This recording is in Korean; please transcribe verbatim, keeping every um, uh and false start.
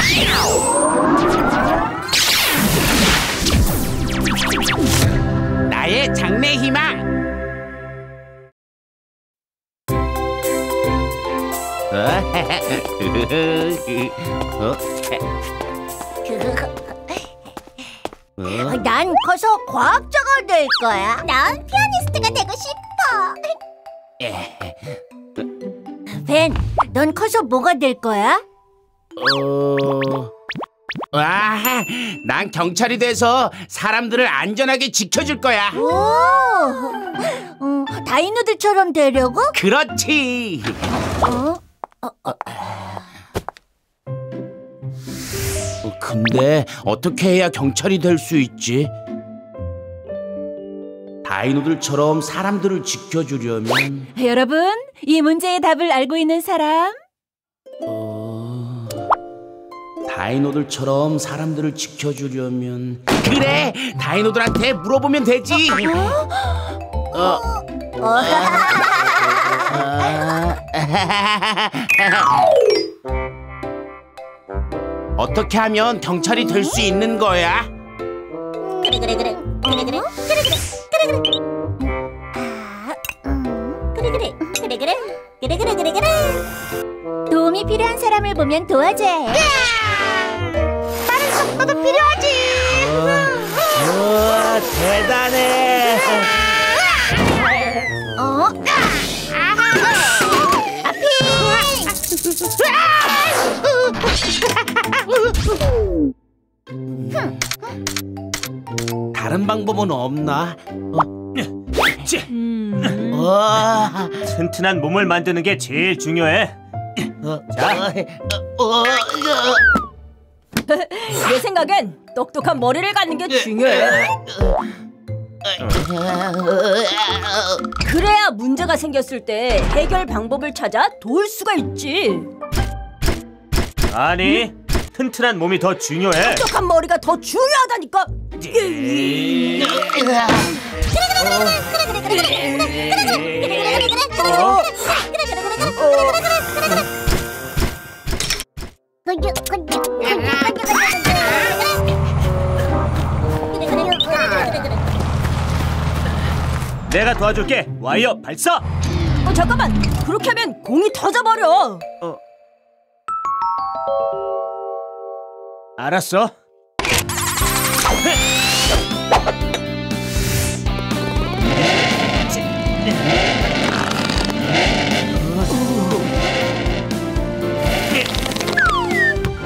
나의 장래 희망. 어? 난 커서 과학자가 될 거야. 난 피아니스트가 되고 싶어. 벤, 넌 커서 뭐가 될 거야? 어... 와, 난 경찰이 돼서 사람들을 안전하게 지켜줄 거야. 오, 어, 다이노들처럼 되려고? 그렇지. 어? 어, 어. 어, 근데 어떻게 해야 경찰이 될 수 있지? 다이노들처럼 사람들을 지켜주려면... 여러분, 이 문제의 답을 알고 있는 사람? 어... 다이노들처럼 사람들을 지켜주려면... 그래! 다이노들한테 물어보면 되지! 어? 어... 어떻게 하면 경찰이 될 수 있는 거야? 그래 그래 그래 그래 그래 그래 그래 그래 그래 그래 그래 그래 그래 그래 그래 그래 그래 도움이 필요한 사람을 보면 도와줘야 해. 다른 속도도 필요하지. 우와, 대단해. 어? 다른 방법은 없나? 어? 음... 와, 튼튼한 몸을 만드는 게 제일 중요해. 어, 자. 어, 어, 어. 내 생각엔 똑똑한 머리를 갖는 게 중요해. 그래야 문제가 생겼을 때 해결 방법을 찾아 도울 수가 있지. 아니, 응? 튼튼한 몸이 더 중요해. 똑똑한 머리가 더 중요하다니까. 내가 도와줄게. 와이어 발사. 어, 잠깐만. 그렇게 하면 공이 터져버려. 어. 알았어.